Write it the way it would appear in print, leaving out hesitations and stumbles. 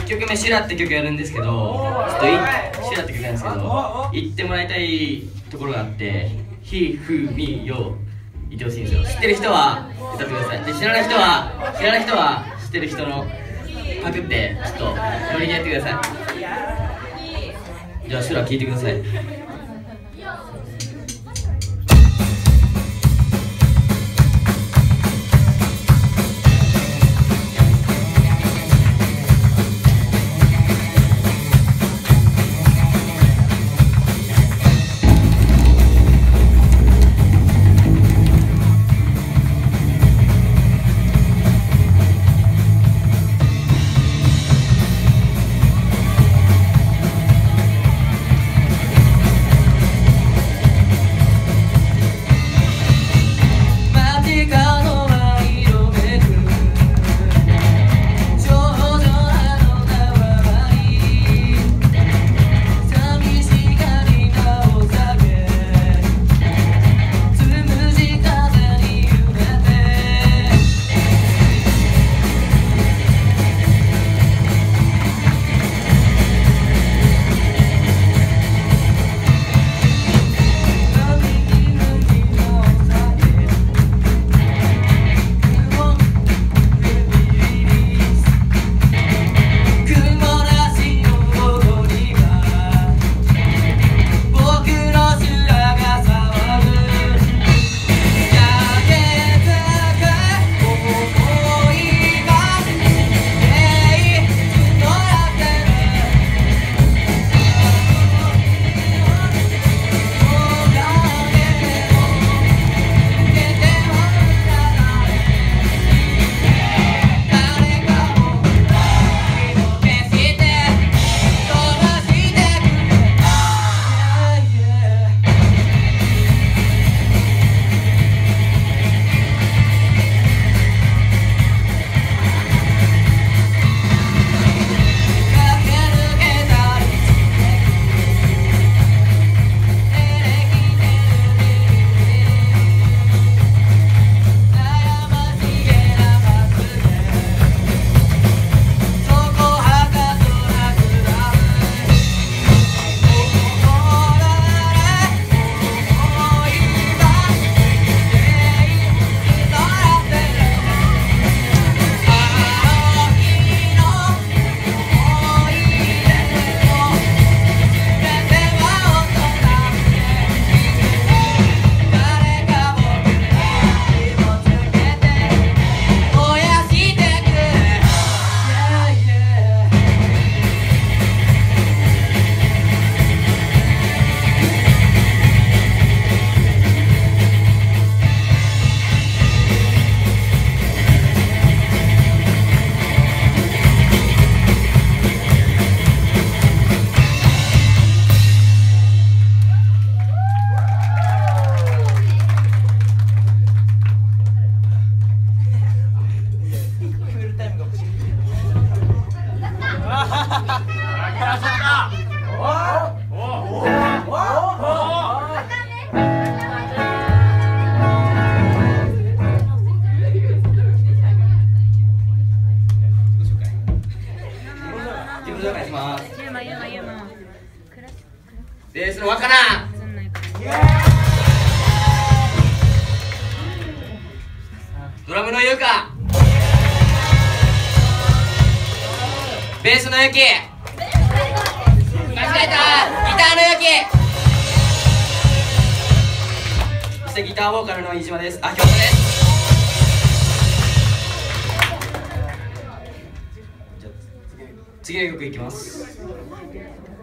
1曲目シュラって曲やるんですけど、ちょっとシュラって曲なんですけど、言ってもらいたいところがあって、ひふみよ言ってほしいんですよ。知ってる人は歌ってください。で知らない人は知ってる人のパクってちょっとノリでやってください。じゃあシュラ聞いてください。ベースの若菜、ドラムのゆうか、ベースのゆき、間違えた、ギターのゆき、そしてギターボーカルの飯島です。あ、京都です。じゃあ次の曲いきます。